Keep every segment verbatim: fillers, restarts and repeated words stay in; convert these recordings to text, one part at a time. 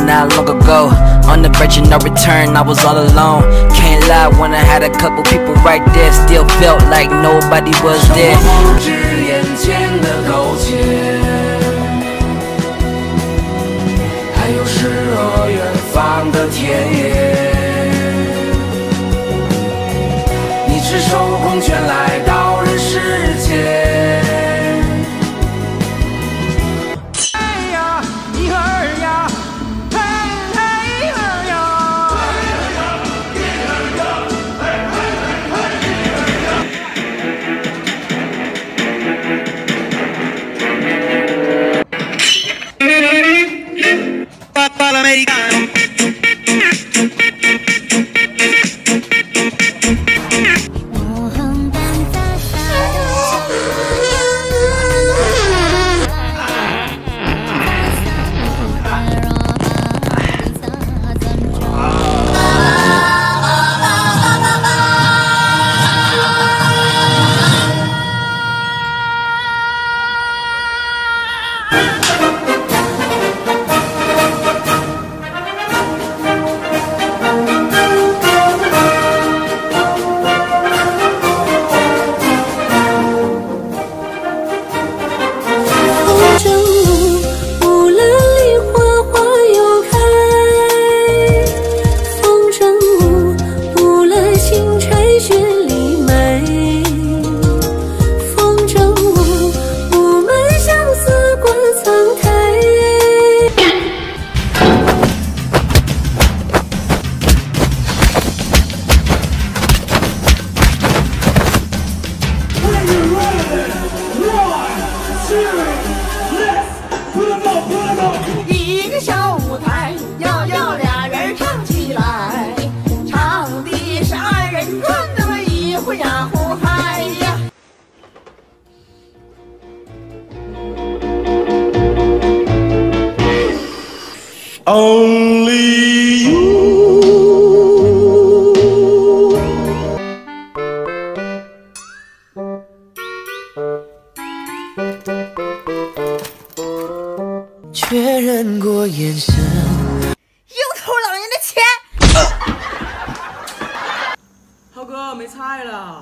not long ago. On the verge of no return, I was all alone. Can't lie, when I had a couple people right there, still felt like nobody was there. 不止眼前的苟且，还有诗和远方的田野。你赤手空拳来到人世间。 一个小舞台，要要俩人唱起来，唱的是二人转，那么一呼呀呼嗨呀。 Only you。 确认过眼神， 又偷老人的钱。 涛哥，没菜了。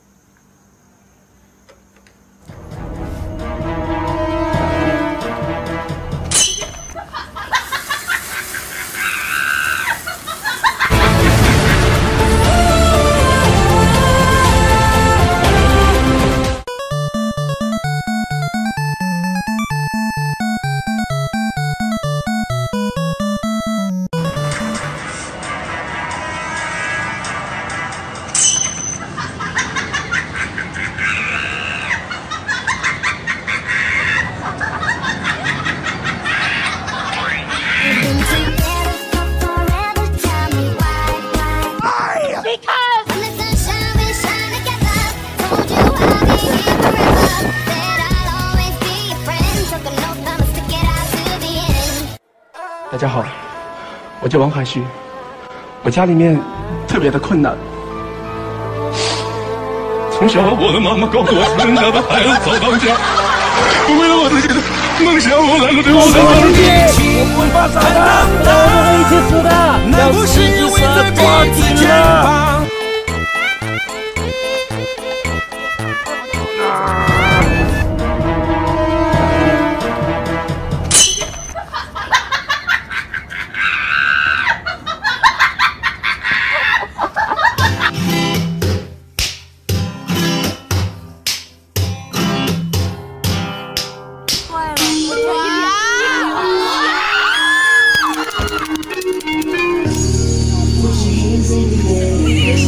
大家好，我叫王海旭，我家里面特别的困难。从小我的妈妈告诉我，生下的孩子早当家，为了我自己的梦想，我来了对我的放弃。 我不会发傻的，我们会一起死的，要自己死抓紧了。 我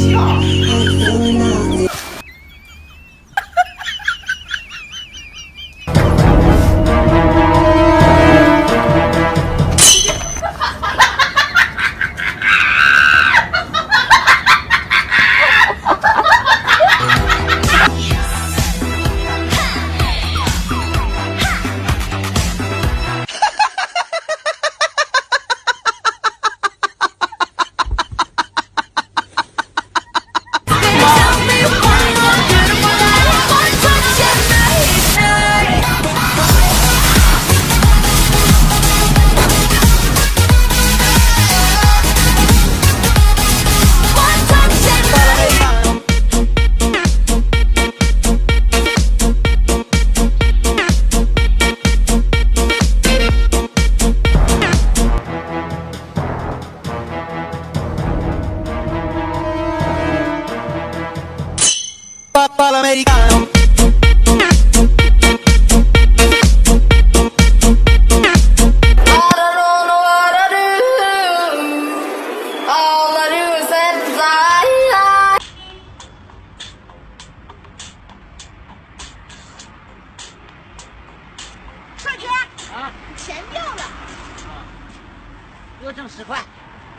给我挣十块。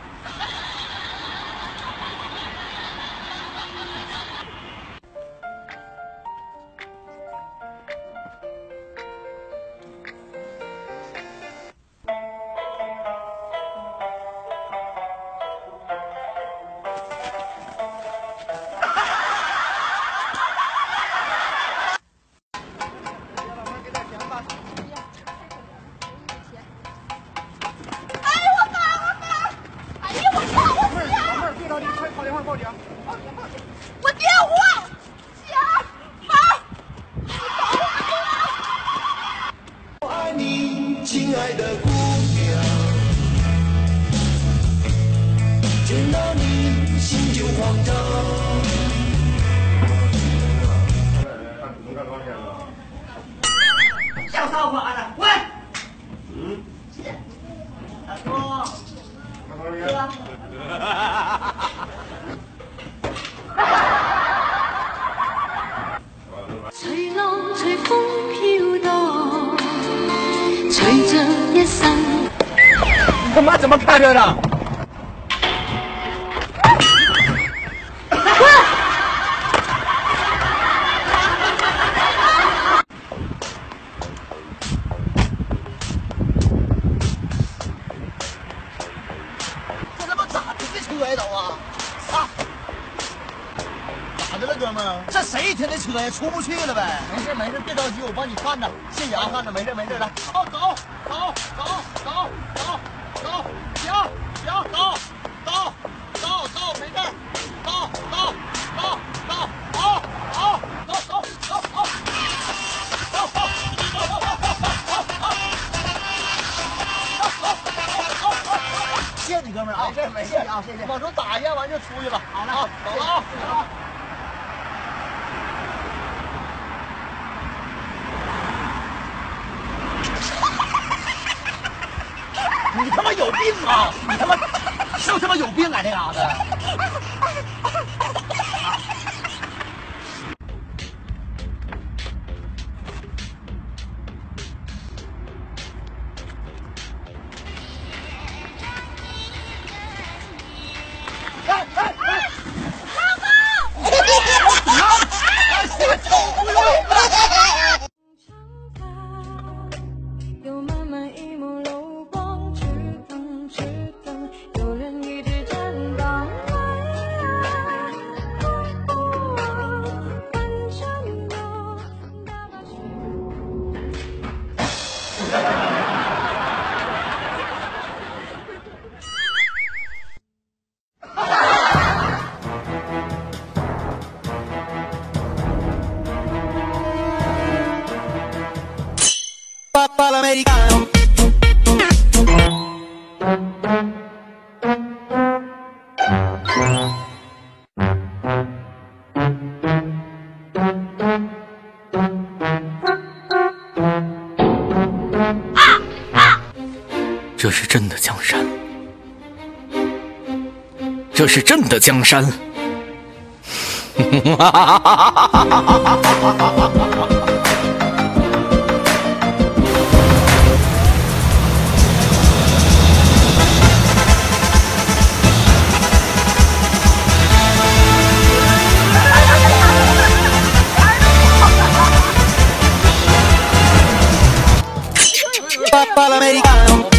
我电话，姐，妈， 我爱你，亲爱的姑娘，见到你心就慌张。 小骚货啊！喂，嗯，大哥，哥。 隨浪隨風飄蕩，隨着一生。 你他媽怎麼看着的？ 这他妈咋的这车呀都啊！啊！咋的了哥们儿？这谁停的车呀？出不去了呗？没事没事，别着急，我帮你看着，谢谢啊，看着没事没事，来，走走走走走走走，行行走走走走，没事，走走走走走走走走走走。谢谢你哥们儿啊，没事没事啊，谢谢。往出打一下，完就出去了。好了啊，走了啊，走了。你他妈有病啊！你他妈是不是他妈有病啊？这嘎子。哎哎哎！ 有漫漫一幕流光，赤灯赤灯，有人一直站岗。奔向我，大把时这是真的江山，这是真的江山。 Papa l'americano